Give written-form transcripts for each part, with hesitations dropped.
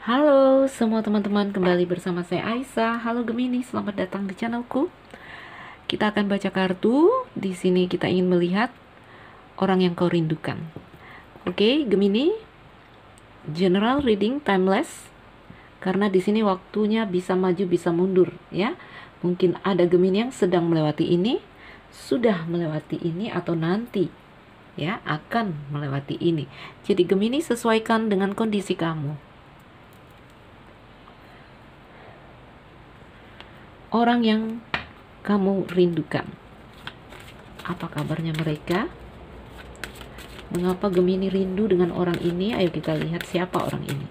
Halo semua teman-teman, kembali bersama saya Aisyah. Halo Gemini, selamat datang di channelku. Kita akan baca kartu. Di sini kita ingin melihat orang yang kau rindukan. Oke, Gemini, general reading timeless. Karena di sini waktunya bisa maju bisa mundur, ya. Mungkin ada Gemini yang sedang melewati ini, sudah melewati ini, atau nanti ya akan melewati ini. Jadi Gemini, sesuaikan dengan kondisi kamu. Orang yang kamu rindukan, apa kabarnya mereka? Mengapa Gemini rindu dengan orang ini? Ayo kita lihat siapa orang ini.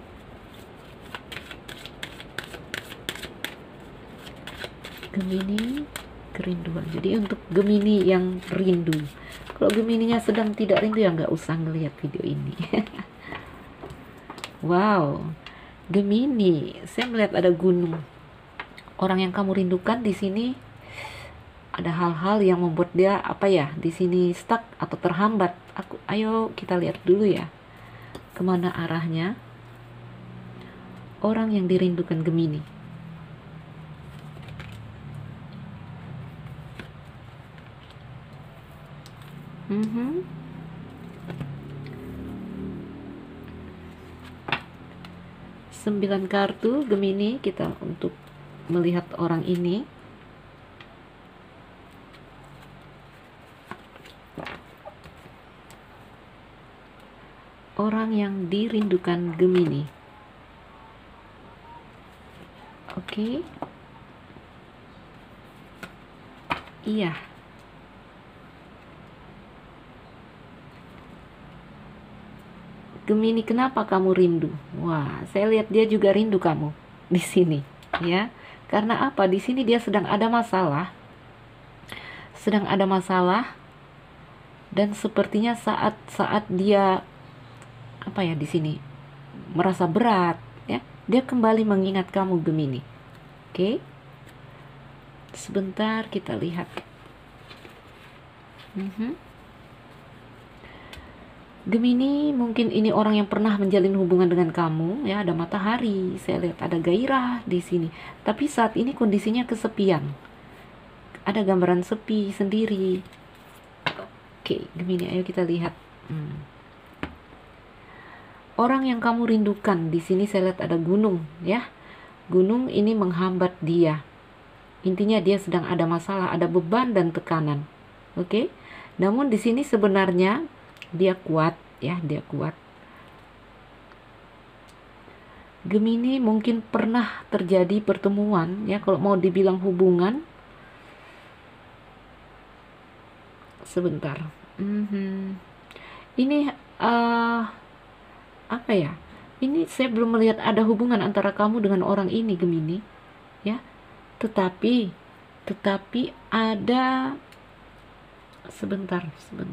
Gemini, kerinduan. Jadi untuk Gemini yang rindu, kalau Gemininya sedang tidak rindu ya nggak usah ngelihat video ini. Wow, Gemini, saya melihat ada gunung. Orang yang kamu rindukan di sini ada hal-hal yang membuat dia di sini stuck atau terhambat. Ayo kita lihat dulu ya, kemana arahnya orang yang dirindukan Gemini. Sembilan kartu Gemini kita untuk melihat orang ini. Orang yang dirindukan Gemini. Oke. Iya. Gemini, kenapa kamu rindu? Wah, saya lihat dia juga rindu kamu di sini, ya. Karena apa? Di sini dia sedang ada masalah. Sedang ada masalah, dan sepertinya saat dia di sini merasa berat, ya. Dia kembali mengingat kamu Gemini. Oke. Sebentar kita lihat. Gemini, mungkin ini orang yang pernah menjalin hubungan dengan kamu, ya. Ada matahari, saya lihat ada gairah di sini. Tapi saat ini kondisinya kesepian. Ada gambaran sepi sendiri. Oke, Gemini, ayo kita lihat. Orang yang kamu rindukan di sini saya lihat ada gunung, ya. Gunung ini menghambat dia. Intinya dia sedang ada masalah, ada beban dan tekanan. Oke. Namun di sini sebenarnya dia kuat, ya, dia kuat. Gemini, mungkin pernah terjadi pertemuan, ya, kalau mau dibilang hubungan. Sebentar. Ini Ini saya belum melihat ada hubungan antara kamu dengan orang ini Gemini, ya. Tetapi ada sebentar.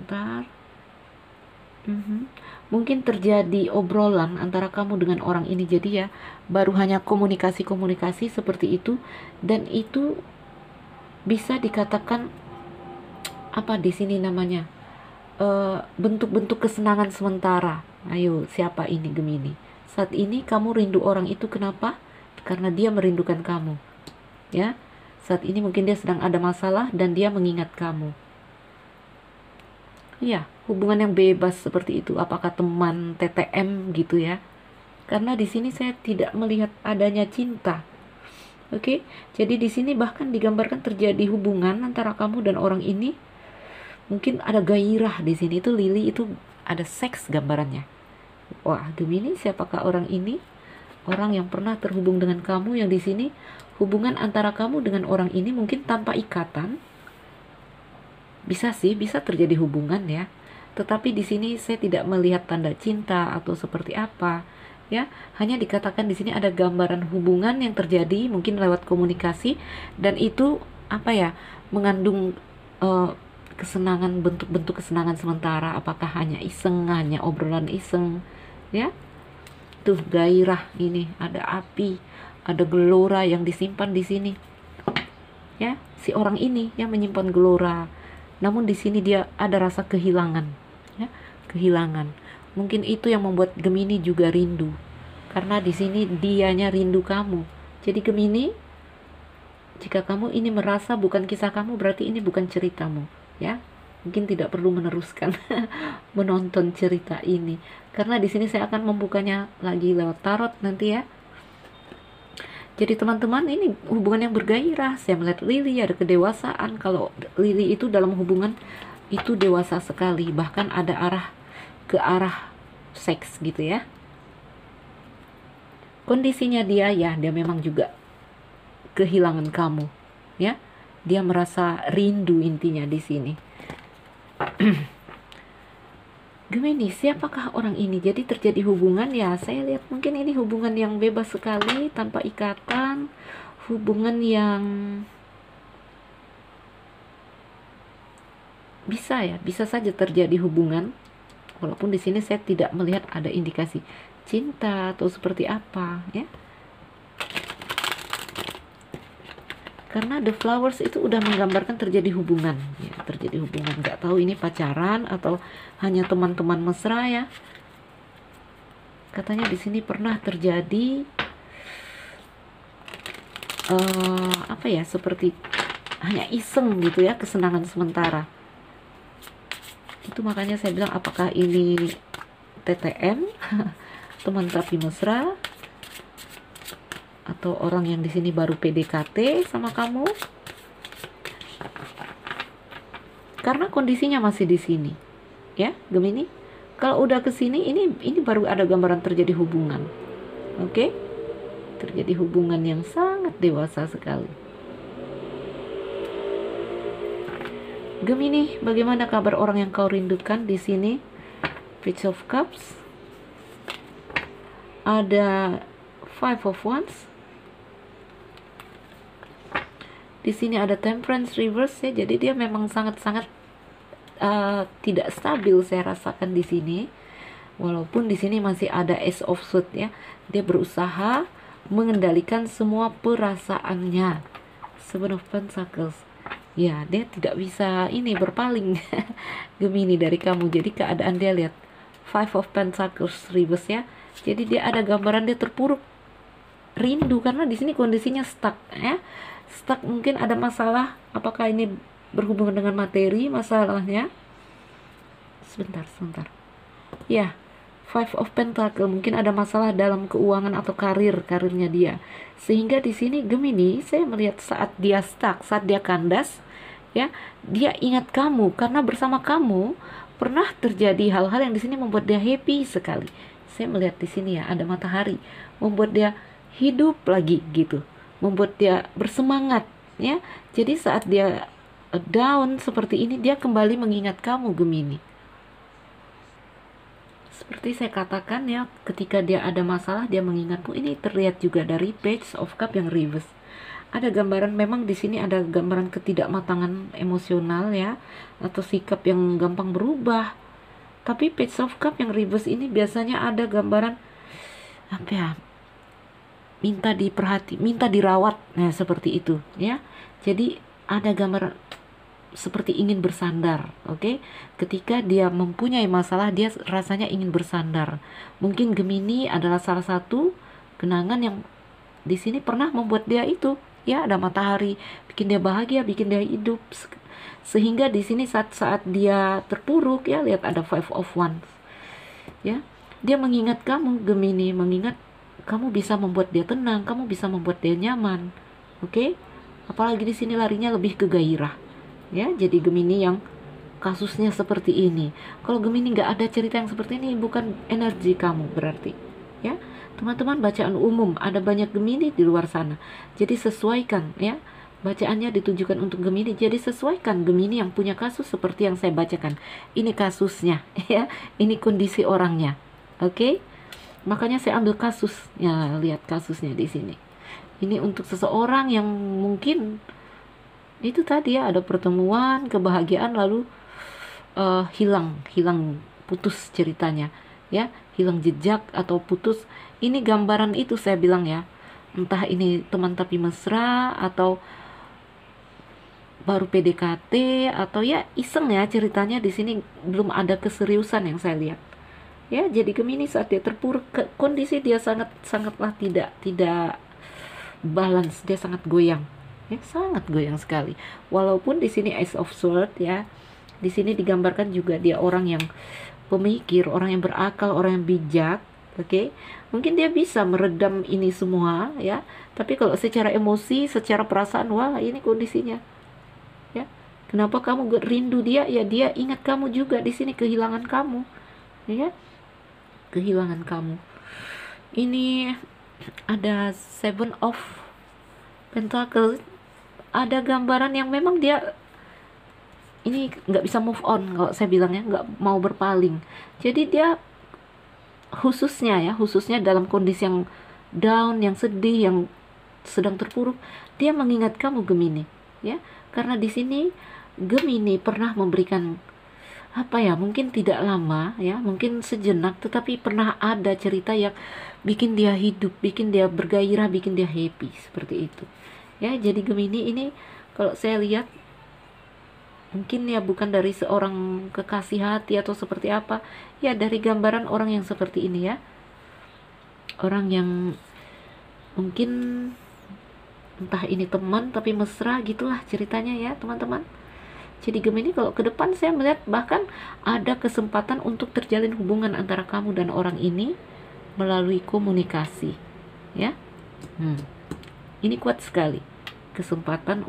Mungkin terjadi obrolan antara kamu dengan orang ini. Jadi ya, baru hanya komunikasi seperti itu, dan itu bisa dikatakan di sini namanya bentuk-bentuk kesenangan sementara. Ayo, siapa ini Gemini? Saat ini kamu rindu orang itu, kenapa? Karena dia merindukan kamu, ya. Saat ini mungkin dia sedang ada masalah dan dia mengingat kamu. Ya, hubungan yang bebas seperti itu. Apakah teman, TTM gitu ya? Karena di sini saya tidak melihat adanya cinta. Oke, jadi di sini bahkan digambarkan terjadi hubungan antara kamu dan orang ini. Mungkin ada gairah di sini, itu lili, itu ada seks gambarannya. Wah, Gemini, siapakah orang ini? Orang yang pernah terhubung dengan kamu, yang di sini hubungan antara kamu dengan orang ini mungkin tanpa ikatan. Bisa terjadi hubungan, ya. Tetapi di sini saya tidak melihat tanda cinta atau seperti apa, ya. Hanya dikatakan di sini ada gambaran hubungan yang terjadi mungkin lewat komunikasi, dan itu mengandung kesenangan, bentuk-bentuk kesenangan sementara. Apakah hanya iseng, hanya obrolan iseng, ya. Tuh gairah ini, ada api, ada gelora yang disimpan di sini, ya. Si orang ini yang menyimpan gelora, namun di sini dia ada rasa kehilangan, ya, kehilangan. Mungkin itu yang membuat Gemini juga rindu, karena di sini dianya rindu kamu. Jadi Gemini, jika kamu ini merasa bukan kisah kamu, berarti ini bukan ceritamu, ya. Mungkin tidak perlu meneruskan menonton cerita ini, karena di sini saya akan membukanya lagi lewat tarot nanti ya. Jadi teman-teman, ini hubungan yang bergairah. Saya melihat Lily ada kedewasaan. Kalau Lily itu dalam hubungan itu dewasa sekali, bahkan ada ke arah seks gitu ya. Kondisinya dia memang juga kehilangan kamu, ya. Dia merasa rindu intinya di sini. Gemini, siapakah orang ini? Jadi terjadi hubungan ya, saya lihat mungkin ini hubungan yang bebas sekali, tanpa ikatan, hubungan yang bisa saja terjadi hubungan, walaupun di sini saya tidak melihat ada indikasi cinta atau seperti apa, ya. Karena the flowers itu udah menggambarkan terjadi hubungan, ya, terjadi hubungan. Nggak tahu ini pacaran atau hanya teman-teman mesra ya. Katanya di sini pernah terjadi seperti hanya iseng gitu ya, kesenangan sementara. Itu makanya saya bilang apakah ini TTM, teman tapi mesra, atau orang yang di sini baru PDKT sama kamu? Karena kondisinya masih di sini, ya Gemini. Kalau udah ke sini, ini baru ada gambaran terjadi hubungan, oke? Terjadi hubungan yang sangat dewasa sekali. Gemini, bagaimana kabar orang yang kau rindukan di sini? Page of Cups, ada Five of Wands. Di sini ada Temperance reverse ya, jadi dia memang sangat-sangat tidak stabil saya rasakan di sini. Walaupun di sini masih ada Ace of Swords ya, dia berusaha mengendalikan semua perasaannya. Seven of Pentacles, ya dia tidak bisa ini berpaling Gemini dari kamu. Jadi keadaan dia, lihat Five of Pentacles reverse ya. Jadi dia ada gambaran dia terpuruk rindu karena di sini kondisinya stuck ya. Stuck, mungkin ada masalah. Apakah ini berhubungan dengan materi masalahnya? Sebentar. Ya, Five of Pentacle, mungkin ada masalah dalam keuangan atau karirnya dia. Sehingga di sini Gemini, saya melihat saat dia stuck, saat dia kandas, ya, dia ingat kamu karena bersama kamu pernah terjadi hal-hal yang di sini membuat dia happy sekali. Saya melihat di sini ya, ada matahari, membuat dia hidup lagi gitu, membuat dia bersemangat ya. Jadi saat dia down seperti ini, dia kembali mengingat kamu Gemini. Seperti saya katakan ya, ketika dia ada masalah dia mengingatmu. Ini terlihat juga dari Page of Cup yang reverse. Ada gambaran, memang di sini ada gambaran ketidakmatangan emosional ya, atau sikap yang gampang berubah. Tapi Page of Cup yang reverse ini biasanya ada gambaran apa ya, minta dirawat, nah seperti itu ya. Jadi ada gambaran seperti ingin bersandar, oke? Ketika dia mempunyai masalah, dia rasanya ingin bersandar. Mungkin Gemini adalah salah satu kenangan yang di sini pernah membuat dia itu ya, ada matahari, bikin dia bahagia, bikin dia hidup. Sehingga di sini saat dia terpuruk ya, lihat ada Five of Wands ya. Dia mengingat kamu Gemini, mengingat kamu bisa membuat dia tenang, kamu bisa membuat dia nyaman, oke? Apalagi di sini larinya lebih ke gairah, ya. Jadi Gemini yang kasusnya seperti ini, kalau Gemini nggak ada cerita yang seperti ini, bukan energi kamu berarti, ya. Teman-teman, bacaan umum, ada banyak Gemini di luar sana, jadi sesuaikan ya. Bacaannya ditujukan untuk Gemini, jadi sesuaikan Gemini yang punya kasus seperti yang saya bacakan. Ini kasusnya, ya. Ini kondisi orangnya, oke? Makanya saya ambil kasusnya, lihat kasusnya di sini. Ini untuk seseorang yang mungkin itu tadi ya, ada pertemuan, kebahagiaan, lalu hilang, putus ceritanya, ya, hilang jejak atau putus. Ini gambaran itu saya bilang ya, entah ini teman tapi mesra atau baru PDKT atau ya iseng ya ceritanya. Di sini belum ada keseriusan yang saya lihat. Ya, jadi Gemini saat dia terpuruk, kondisi dia sangatlah tidak balance, dia sangat goyang. Ya, sangat goyang sekali. Walaupun di sini Ace of Swords ya. Di sini digambarkan juga dia orang yang pemikir, orang yang berakal, orang yang bijak. Oke, mungkin dia bisa meredam ini semua ya. Tapi kalau secara emosi, secara perasaan, wah ini kondisinya ya. Kenapa kamu rindu dia? Ya dia ingat kamu juga di sini, kehilangan kamu ya, kehilangan kamu. Ini ada Seven of Pentacle, ada gambaran yang memang dia ini nggak bisa move on, kalau saya bilangnya nggak mau berpaling. Jadi dia khususnya dalam kondisi yang down, yang sedih, yang sedang terpuruk, dia mengingat kamu Gemini ya, karena di sini Gemini pernah memberikan apa ya, mungkin tidak lama ya, mungkin sejenak, tetapi pernah ada cerita yang bikin dia hidup, bikin dia bergairah, bikin dia happy, seperti itu ya. Jadi Gemini ini kalau saya lihat mungkin ya bukan dari seorang kekasih hati atau seperti apa ya, dari gambaran orang yang seperti ini ya, orang yang mungkin entah ini teman tapi mesra gitulah ceritanya ya teman-teman. Jadi Gemini kalau ke depan saya melihat bahkan ada kesempatan untuk terjalin hubungan antara kamu dan orang ini melalui komunikasi ya. Ini kuat sekali, kesempatan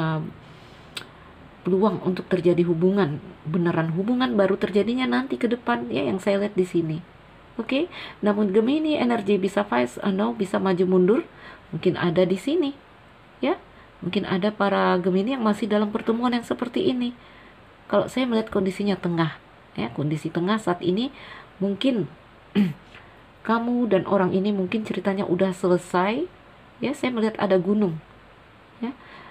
peluang untuk terjadi hubungan, beneran hubungan baru terjadinya nanti ke depan ya, yang saya lihat di sini. Oke, namun Gemini energi bisa vice no, bisa maju mundur, mungkin ada di sini ya. Mungkin ada para Gemini yang masih dalam pertemuan yang seperti ini. Kalau saya melihat kondisinya tengah ya, kondisi tengah saat ini mungkin kamu dan orang ini mungkin ceritanya udah selesai ya. Saya melihat ada gunung ya,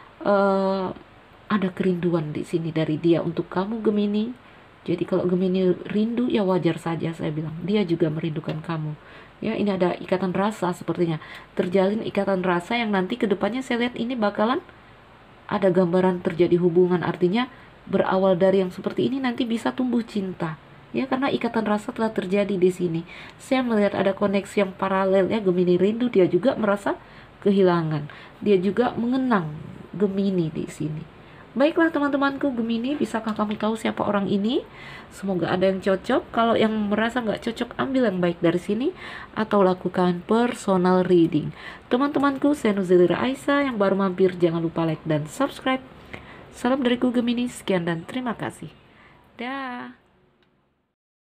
ada kerinduan di sini dari dia untuk kamu Gemini. Jadi kalau Gemini rindu ya wajar saja, saya bilang dia juga merindukan kamu ya. Ini ada ikatan rasa, sepertinya terjalin ikatan rasa yang nanti kedepannya saya lihat ini bakalan ada gambaran terjadi hubungan. Artinya berawal dari yang seperti ini nanti bisa tumbuh cinta ya, karena ikatan rasa telah terjadi di sini. Saya melihat ada koneksi yang paralel ya. Gemini rindu, dia juga merasa kehilangan, dia juga mengenang Gemini di sini. Baiklah teman-temanku Gemini, bisakah kamu tahu siapa orang ini? Semoga ada yang cocok. Kalau yang merasa nggak cocok, ambil yang baik dari sini atau lakukan personal reading. Teman-temanku, saya Nuzilira Aisyah. Yang baru mampir jangan lupa like dan subscribe. Salam dariku Gemini, sekian dan terima kasih. Dah.